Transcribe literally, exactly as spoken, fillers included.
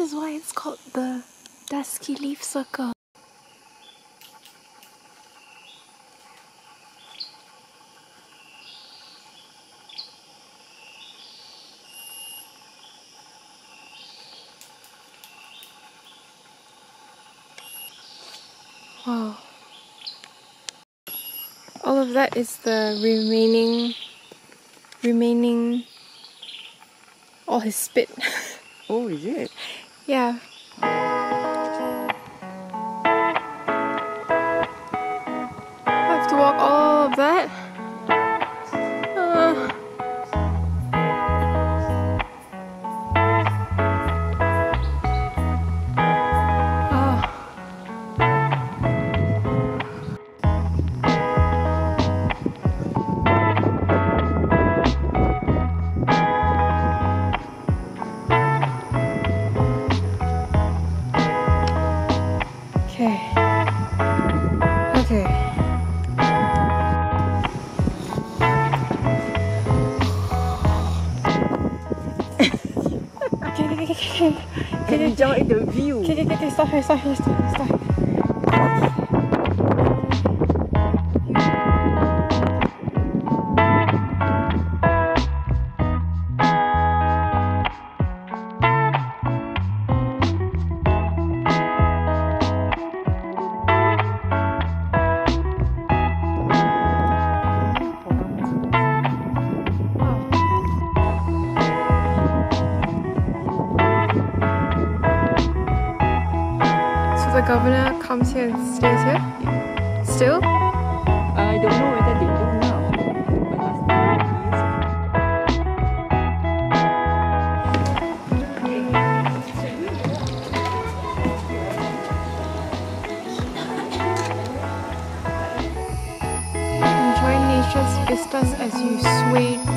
is why it's called the dusky leaf circle. Wow. All of that is the remaining, remaining, all his spit. Oh, is it? Yeah. I have to walk all of that. Uh. Okay. Okay. Okay, okay, okay, okay. Okay, Enjoy the view. Okay, okay, okay, stop here, stop here, stop here, stop here. The governor comes here and stays here? Still? I don't know whether they do now. But last time Enjoy nature's vistas as you sway